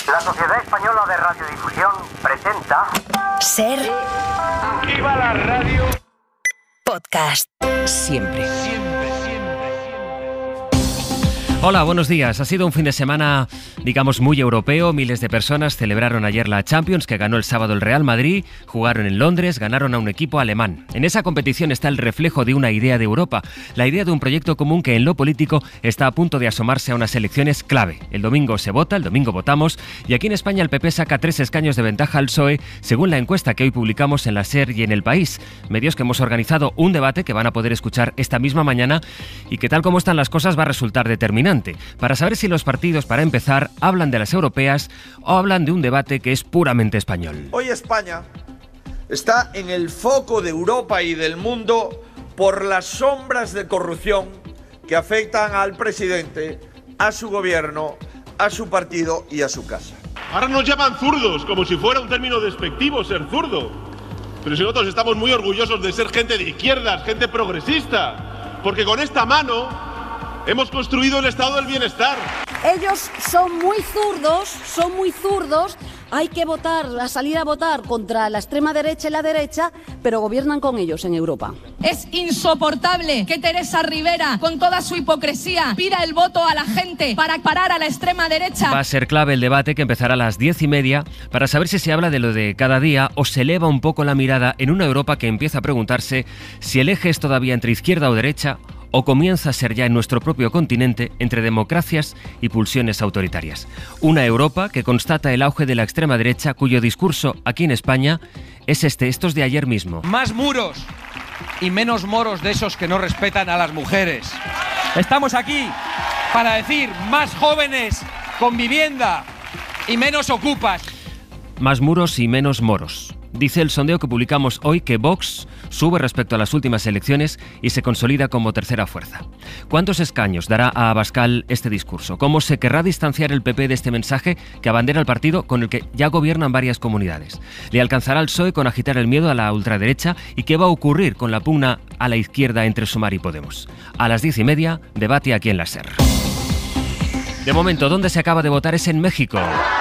La Sociedad Española de Radiodifusión presenta... Ser... Aquí va la radio... Podcast. Siempre. Hola, buenos días. Ha sido un fin de semana, digamos, muy europeo. Miles de personas celebraron ayer la Champions, que ganó el sábado el Real Madrid, jugaron en Londres, ganaron a un equipo alemán. En esa competición está el reflejo de una idea de Europa, la idea de un proyecto común que en lo político está a punto de asomarse a unas elecciones clave. El domingo se vota, el domingo votamos, y aquí en España el PP saca 3 escaños de ventaja al PSOE, según la encuesta que hoy publicamos en la SER y en El País. Medios que hemos organizado un debate que van a poder escuchar esta misma mañana y que, tal como están las cosas, va a resultar determinante para saber si los partidos, para empezar, hablan de las europeas o hablan de un debate que es puramente español. Hoy España está en el foco de Europa y del mundo por las sombras de corrupción que afectan al presidente, a su gobierno, a su partido y a su casa. Ahora nos llaman zurdos, como si fuera un término despectivo ser zurdo. Pero si nosotros estamos muy orgullosos de ser gente de izquierdas, gente progresista, porque con esta mano hemos construido el estado del bienestar. Ellos son muy zurdos, hay que votar, a salir a votar contra la extrema derecha y la derecha, pero gobiernan con ellos en Europa. Es insoportable que Teresa Rivera, con toda su hipocresía, pida el voto a la gente para parar a la extrema derecha. Va a ser clave el debate, que empezará a las 10:30, para saber si se habla de lo de cada día o se eleva un poco la mirada en una Europa que empieza a preguntarse si el eje es todavía entre izquierda o derecha, o comienza a ser ya en nuestro propio continente entre democracias y pulsiones autoritarias. Una Europa que constata el auge de la extrema derecha, cuyo discurso aquí en España es estos de ayer mismo. Más muros y menos moros de esos que no respetan a las mujeres. Estamos aquí para decir más jóvenes con vivienda y menos ocupas. Más muros y menos moros. Dice el sondeo que publicamos hoy que Vox sube respecto a las últimas elecciones y se consolida como tercera fuerza. ¿Cuántos escaños dará a Abascal este discurso? ¿Cómo se querrá distanciar el PP de este mensaje que abandera el partido con el que ya gobiernan varias comunidades? ¿Le alcanzará al PSOE con agitar el miedo a la ultraderecha? ¿Y qué va a ocurrir con la pugna a la izquierda entre Sumar y Podemos? A las 10:30, debate aquí en la SER. De momento, donde se acaba de votar es en México.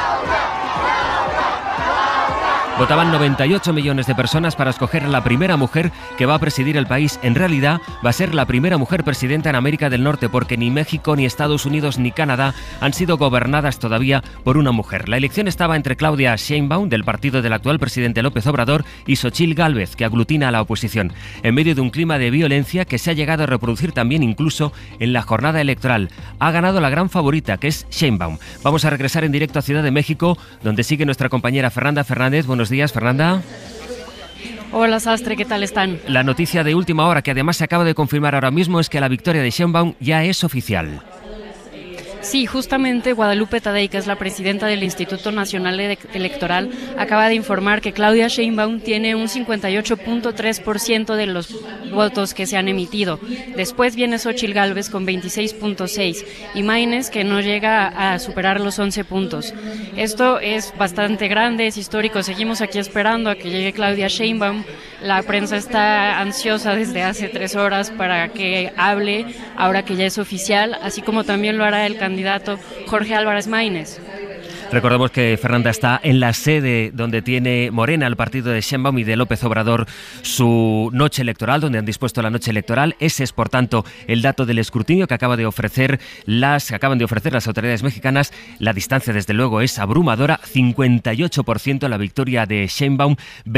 Votaban 98 millones de personas para escoger a la primera mujer que va a presidir el país. En realidad, va a ser la primera mujer presidenta en América del Norte, porque ni México, ni Estados Unidos, ni Canadá han sido gobernadas todavía por una mujer. La elección estaba entre Claudia Sheinbaum, del partido del actual presidente López Obrador, y Xochitl Gálvez, que aglutina a la oposición, en medio de un clima de violencia que se ha llegado a reproducir también incluso en la jornada electoral. Ha ganado la gran favorita, que es Sheinbaum. Vamos a regresar en directo a Ciudad de México, donde sigue nuestra compañera Fernanda Fernández. Buenos días, Fernanda. Hola, Sastre, ¿qué tal están? La noticia de última hora, que además se acaba de confirmar ahora mismo, es que la victoria de Sheinbaum ya es oficial. Sí, justamente Guadalupe Tadei, que es la presidenta del Instituto Nacional Electoral, acaba de informar que Claudia Sheinbaum tiene un 58.3% de los votos que se han emitido. Después viene Xochitl Gálvez con 26.6% y Maynes, que no llega a superar los 11 puntos. Esto es bastante grande, es histórico. Seguimos aquí esperando a que llegue Claudia Sheinbaum. La prensa está ansiosa desde hace 3 horas para que hable, ahora que ya es oficial, así como también lo hará el candidato Jorge Álvarez Maínez. Recordemos que Fernanda está en la sede donde tiene Morena, el partido de Sheinbaum y de López Obrador, su noche electoral, donde han dispuesto la noche electoral. Ese es, por tanto, el dato del escrutinio que acaban de ofrecer las autoridades mexicanas. La distancia, desde luego, es abrumadora. 58% la victoria de Sheinbaum,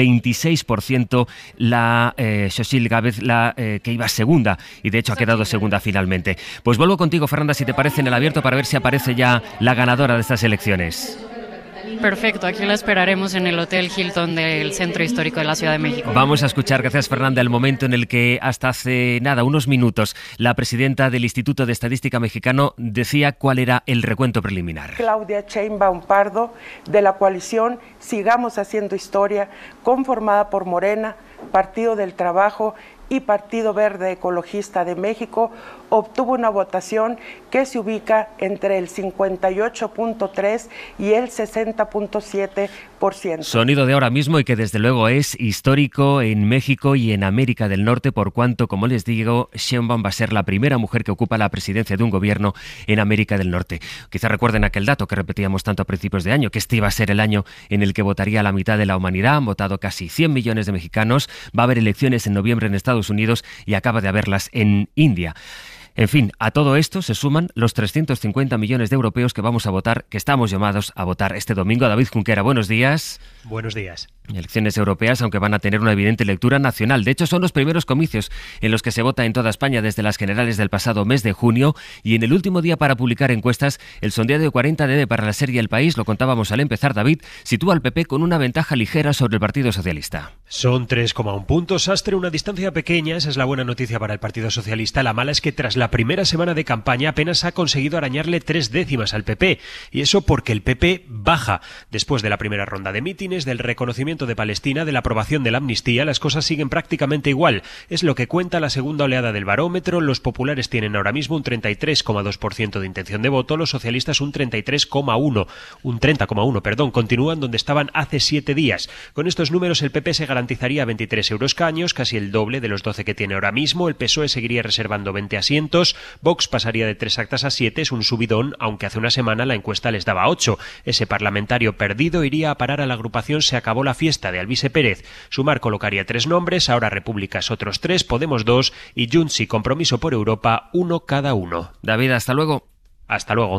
26% la Xochitl Gálvez, que iba segunda, y de hecho ha quedado segunda finalmente. Pues vuelvo contigo, Fernanda, si te parece, en el abierto, para ver si aparece ya la ganadora de estas elecciones. Perfecto, aquí la esperaremos en el Hotel Hilton del Centro Histórico de la Ciudad de México. Vamos a escuchar, gracias Fernanda, el momento en el que hasta hace unos minutos, la presidenta del Instituto de Estadística Mexicano decía cuál era el recuento preliminar. Claudia Sheinbaum Pardo, de la coalición Sigamos Haciendo Historia, conformada por Morena, Partido del Trabajo y Partido Verde Ecologista de México, obtuvo una votación que se ubica entre el 58.3 y el 60.7%. Sonido de ahora mismo y que desde luego es histórico en México y en América del Norte, por cuanto, como les digo, Sheinbaum va a ser la primera mujer que ocupa la presidencia de un gobierno en América del Norte. Quizá recuerden aquel dato que repetíamos tanto a principios de año, que este iba a ser el año en el que votaría la mitad de la humanidad. Han votado casi 100 millones de mexicanos. Va a haber elecciones en noviembre en Estados Unidos y acaba de haberlas en India. En fin, a todo esto se suman los 350 millones de europeos que vamos a votar, que estamos llamados a votar este domingo. David Junquera, buenos días. Buenos días. Elecciones europeas, aunque van a tener una evidente lectura nacional. De hecho, son los primeros comicios en los que se vota en toda España desde las generales del pasado mes de junio. Y en el último día para publicar encuestas, el sondeo de 40DD para la serie El País, lo contábamos al empezar, David, sitúa al PP con una ventaja ligera sobre el Partido Socialista. Son 3,1 puntos, Sastre, una distancia pequeña. Esa es la buena noticia para el Partido Socialista. La mala es que tras la primera semana de campaña apenas ha conseguido arañarle 3 décimas al PP. Y eso porque el PP baja. Después de la primera ronda de mítines, del reconocimiento de Palestina, de la aprobación de la amnistía, las cosas siguen prácticamente igual. Es lo que cuenta la segunda oleada del barómetro. Los populares tienen ahora mismo un 33,2% de intención de voto, los socialistas un 30,1, perdón, continúan donde estaban hace 7 días. Con estos números el PP se garantizaría 23 euroescaños, casi el doble de los 12 que tiene ahora mismo. El PSOE seguiría reservando 20 asientos, Vox pasaría de 3 actas a 7, es un subidón, aunque hace una semana la encuesta les daba 8. Ese parlamentario perdido iría a parar a la agrupación Se acabó la fiesta de Alvise Pérez. Sumar colocaría 3 nombres, ahora Repúblicas otros 3, Podemos 2 y Junts y Compromiso por Europa 1 cada uno. David, hasta luego. Hasta luego.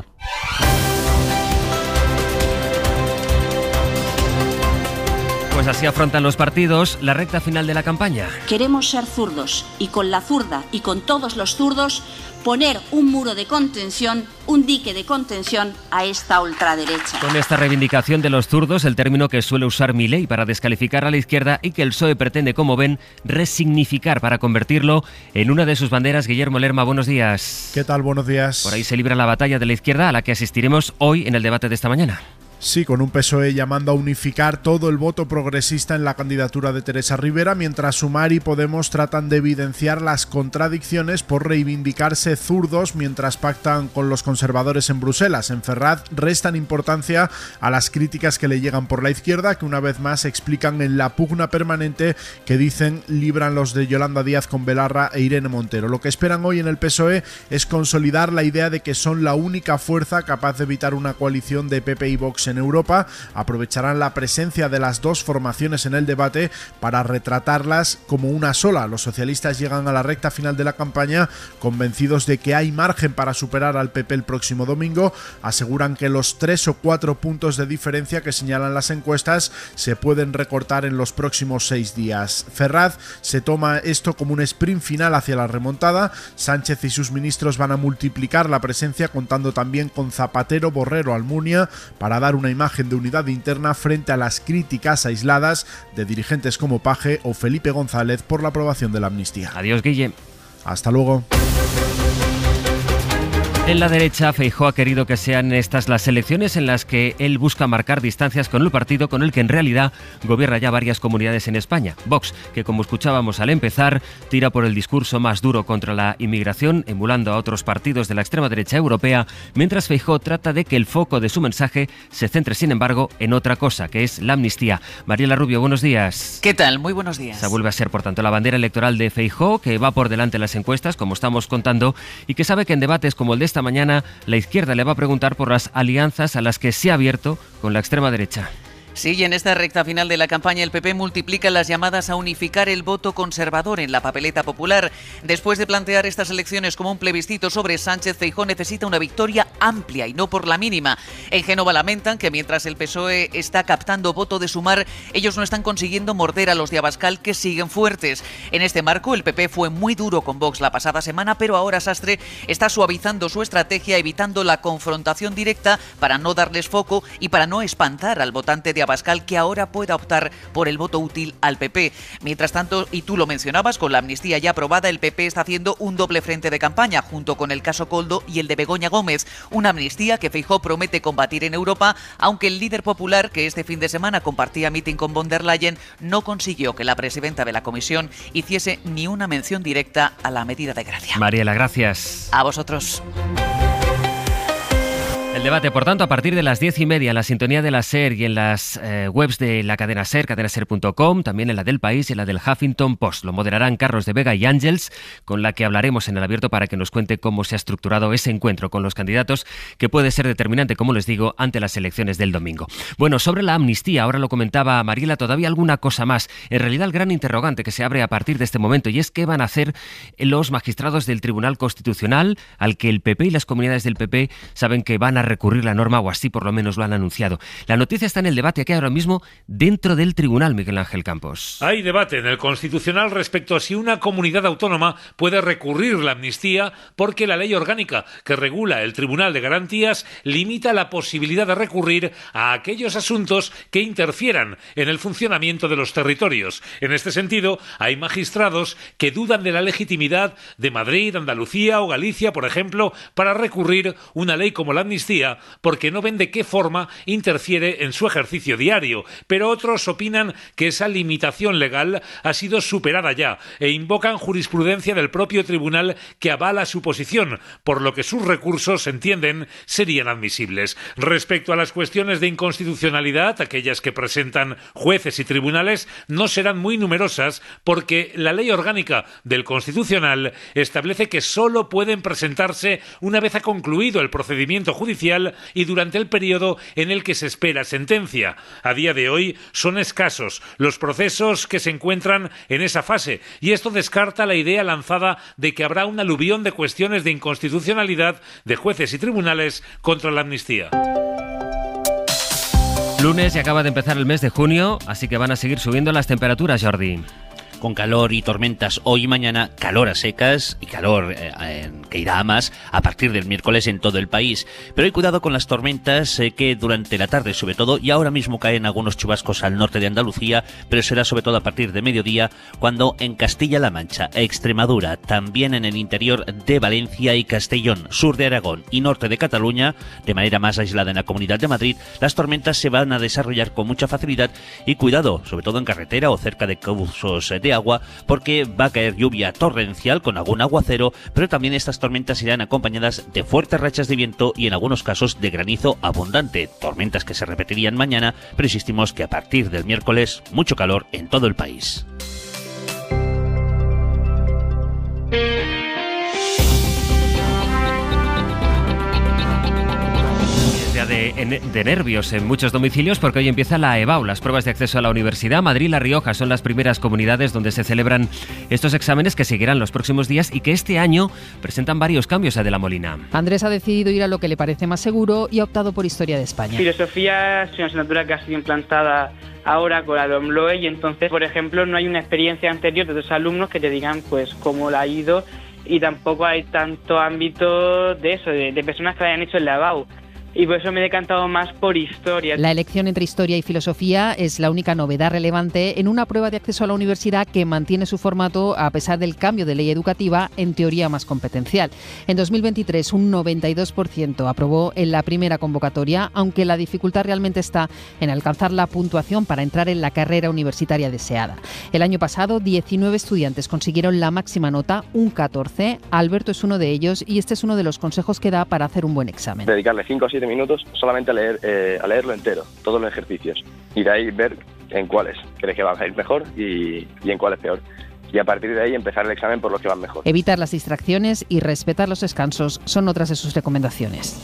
Pues así afrontan los partidos la recta final de la campaña. Queremos ser zurdos y con la zurda y con todos los zurdos poner un muro de contención, un dique de contención a esta ultraderecha. Con esta reivindicación de los zurdos, el término que suele usar Milei para descalificar a la izquierda y que el PSOE pretende, como ven, resignificar para convertirlo en una de sus banderas. Guillermo Lerma, buenos días. ¿Qué tal? Buenos días. Por ahí se libra la batalla de la izquierda a la que asistiremos hoy en el debate de esta mañana. Sí, con un PSOE llamando a unificar todo el voto progresista en la candidatura de Teresa Rivera, mientras Sumar y Podemos tratan de evidenciar las contradicciones por reivindicarse zurdos mientras pactan con los conservadores en Bruselas. En Ferraz restan importancia a las críticas que le llegan por la izquierda, que una vez más explican en la pugna permanente que dicen libran los de Yolanda Díaz con Belarra e Irene Montero. Lo que esperan hoy en el PSOE es consolidar la idea de que son la única fuerza capaz de evitar una coalición de PP y Vox en Europa. Aprovecharán la presencia de las dos formaciones en el debate para retratarlas como una sola. Los socialistas llegan a la recta final de la campaña convencidos de que hay margen para superar al PP el próximo domingo. Aseguran que los 3 o 4 puntos de diferencia que señalan las encuestas se pueden recortar en los próximos 6 días. Ferraz se toma esto como un sprint final hacia la remontada. Sánchez y sus ministros van a multiplicar la presencia, contando también con Zapatero, Borrero, Almunia, para dar una imagen de unidad interna frente a las críticas aisladas de dirigentes como Paje o Felipe González por la aprobación de la amnistía. Adiós, Guille. Hasta luego. En la derecha, Feijóo ha querido que sean estas las elecciones en las que él busca marcar distancias con el partido con el que en realidad gobierna ya varias comunidades en España. Vox, que como escuchábamos al empezar, tira por el discurso más duro contra la inmigración, emulando a otros partidos de la extrema derecha europea, mientras Feijóo trata de que el foco de su mensaje se centre, sin embargo, en otra cosa, que es la amnistía. Mariela Rubio, buenos días. ¿Qué tal? Muy buenos días. Esa vuelve a ser, por tanto, la bandera electoral de Feijóo, que va por delante en las encuestas, como estamos contando, y que sabe que en debates como el de esta mañana la izquierda le va a preguntar por las alianzas a las que se ha abierto con la extrema derecha. Sí, y en esta recta final de la campaña el PP multiplica las llamadas a unificar el voto conservador en la papeleta popular. Después de plantear estas elecciones como un plebiscito sobre Sánchez, Feijóo necesita una victoria amplia y no por la mínima. En Génova lamentan que mientras el PSOE está captando voto de Sumar, ellos no están consiguiendo morder a los de Abascal, que siguen fuertes. En este marco, el PP fue muy duro con Vox la pasada semana, pero ahora Sastre está suavizando su estrategia, evitando la confrontación directa para no darles foco y para no espantar al votante de Abascal que ahora pueda optar por el voto útil al PP. Mientras tanto, y tú lo mencionabas, con la amnistía ya aprobada, el PP está haciendo un doble frente de campaña, junto con el caso Koldo y el de Begoña Gómez. Una amnistía que Feijóo promete combatir en Europa, aunque el líder popular, que este fin de semana compartía mitin con von der Leyen, no consiguió que la presidenta de la Comisión hiciese ni una mención directa a la medida de gracia. Mariela, gracias. A vosotros. El debate, por tanto, a partir de las 10:30 en la sintonía de la SER y en las webs de la cadena SER, cadenaser.com, también en la del País y en la del Huffington Post. Lo moderarán Carlos de Vega y Ángels, con la que hablaremos en el abierto para que nos cuente cómo se ha estructurado ese encuentro con los candidatos, que puede ser determinante, como les digo, ante las elecciones del domingo. Bueno, sobre la amnistía, ahora lo comentaba Mariela, todavía alguna cosa más. En realidad, el gran interrogante que se abre a partir de este momento, y es qué van a hacer los magistrados del Tribunal Constitucional, al que el PP y las comunidades del PP saben que van a recurrir la norma, o así por lo menos lo han anunciado. La noticia está en el debate que hay ahora mismo dentro del tribunal, Miguel Ángel Campos. Hay debate en el Constitucional respecto a si una comunidad autónoma puede recurrir la amnistía, porque la ley orgánica que regula el Tribunal de Garantías limita la posibilidad de recurrir a aquellos asuntos que interfieran en el funcionamiento de los territorios. En este sentido, hay magistrados que dudan de la legitimidad de Madrid, Andalucía o Galicia, por ejemplo, para recurrir una ley como la amnistía, porque no ven de qué forma interfiere en su ejercicio diario, pero otros opinan que esa limitación legal ha sido superada ya e invocan jurisprudencia del propio tribunal que avala su posición, por lo que sus recursos, entienden, serían admisibles. Respecto a las cuestiones de inconstitucionalidad, aquellas que presentan jueces y tribunales no serán muy numerosas, porque la ley orgánica del Constitucional establece que solo pueden presentarse una vez ha concluido el procedimiento judicial y durante el periodo en el que se espera sentencia. A día de hoy son escasos los procesos que se encuentran en esa fase, y esto descarta la idea lanzada de que habrá un aluvión de cuestiones de inconstitucionalidad de jueces y tribunales contra la amnistía. Lunes y acaba de empezar el mes de junio, así que van a seguir subiendo las temperaturas, Jordi. Con calor y tormentas hoy y mañana, calor a secas y calor que irá a más a partir del miércoles en todo el país. Pero hay cuidado con las tormentas que durante la tarde sobre todo, y ahora mismo caen algunos chubascos al norte de Andalucía, pero será sobre todo a partir de mediodía cuando en Castilla-La Mancha, Extremadura, también en el interior de Valencia y Castellón, sur de Aragón y norte de Cataluña, de manera más aislada en la Comunidad de Madrid, las tormentas se van a desarrollar con mucha facilidad. Y cuidado, sobre todo en carretera o cerca de cauces de agua, porque va a caer lluvia torrencial con algún aguacero, pero también estas tormentas irán acompañadas de fuertes rachas de viento y en algunos casos de granizo abundante, tormentas que se repetirían mañana, pero insistimos que a partir del miércoles mucho calor en todo el país. De nervios en muchos domicilios, porque hoy empieza la EBAU, las pruebas de acceso a la universidad. Madrid y La Rioja son las primeras comunidades donde se celebran estos exámenes, que seguirán los próximos días y que este año presentan varios cambios a De la Molina. Andrés ha decidido ir a lo que le parece más seguro y ha optado por Historia de España. Filosofía es una asignatura que ha sido implantada ahora con la LOMLOE, y entonces, por ejemplo, no hay una experiencia anterior de los alumnos que te digan pues cómo la ha ido, y tampoco hay tanto ámbito de eso, de personas que hayan hecho en la EBAU. Y por eso me he decantado más por historia. La elección entre historia y filosofía es la única novedad relevante en una prueba de acceso a la universidad que mantiene su formato a pesar del cambio de ley educativa, en teoría más competencial. En 2023 un 92% aprobó en la primera convocatoria, aunque la dificultad realmente está en alcanzar la puntuación para entrar en la carrera universitaria deseada. El año pasado 19 estudiantes consiguieron la máxima nota, un 14. Alberto es uno de ellos y este es uno de los consejos que da para hacer un buen examen. Dedicarle 5 o 7 minutos solamente a leerlo entero, todos los ejercicios, y de ahí ver en cuáles crees que van a ir mejor y en cuáles peor, y a partir de ahí empezar el examen por los que van mejor. Evitar las distracciones y respetar los descansos son otras de sus recomendaciones.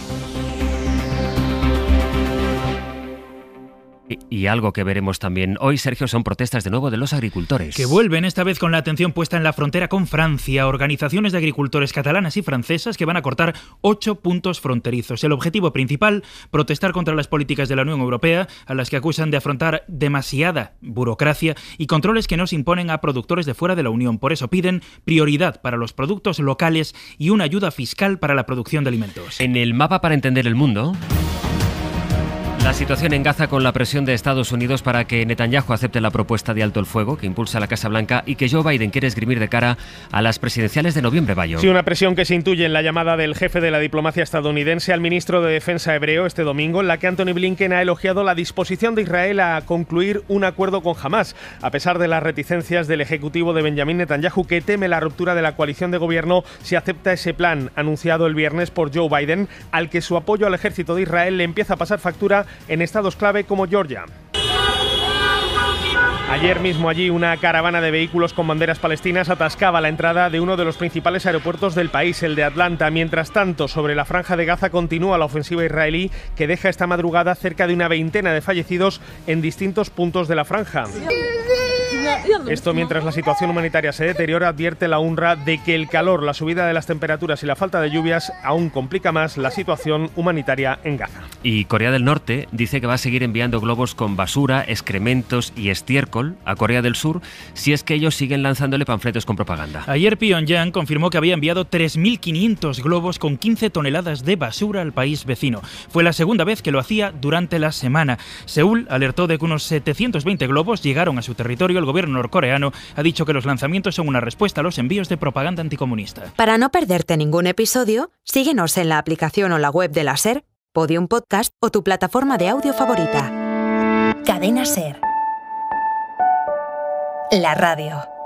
Y algo que veremos también hoy, Sergio, son protestas de nuevo de los agricultores. Que vuelven, esta vez con la atención puesta en la frontera con Francia. Organizaciones de agricultores catalanas y francesas que van a cortar 8 puntos fronterizos. El objetivo principal, protestar contra las políticas de la Unión Europea, a las que acusan de afrontar demasiada burocracia y controles que no se imponen a productores de fuera de la Unión. Por eso piden prioridad para los productos locales y una ayuda fiscal para la producción de alimentos. En el mapa para entender el mundo... La situación en Gaza con la presión de Estados Unidos para que Netanyahu acepte la propuesta de alto el fuego que impulsa la Casa Blanca y que Joe Biden quiere esgrimir de cara a las presidenciales de noviembre, Bayo. Sí, una presión que se intuye en la llamada del jefe de la diplomacia estadounidense al ministro de Defensa hebreo este domingo, en la que Antony Blinken ha elogiado la disposición de Israel a concluir un acuerdo con Hamás, a pesar de las reticencias del ejecutivo de Benjamín Netanyahu, que teme la ruptura de la coalición de gobierno si acepta ese plan anunciado el viernes por Joe Biden, al que su apoyo al ejército de Israel le empieza a pasar factura en estados clave como Georgia. Ayer mismo allí una caravana de vehículos con banderas palestinas atascaba la entrada de uno de los principales aeropuertos del país, el de Atlanta. Mientras tanto, sobre la franja de Gaza continúa la ofensiva israelí que deja esta madrugada cerca de una veintena de fallecidos en distintos puntos de la franja. Esto mientras la situación humanitaria se deteriora, advierte la UNRWA de que el calor, la subida de las temperaturas y la falta de lluvias aún complica más la situación humanitaria en Gaza. Y Corea del Norte dice que va a seguir enviando globos con basura, excrementos y estiércol a Corea del Sur si es que ellos siguen lanzándole panfletos con propaganda. Ayer Pyongyang confirmó que había enviado 3.500 globos con 15 toneladas de basura al país vecino. Fue la segunda vez que lo hacía durante la semana. Seúl alertó de que unos 720 globos llegaron a su territorio. El gobierno norcoreano ha dicho que los lanzamientos son una respuesta a los envíos de propaganda anticomunista. Para no perderte ningún episodio, síguenos en la aplicación o la web de la SER, Podium Podcast o tu plataforma de audio favorita. Cadena SER. La radio.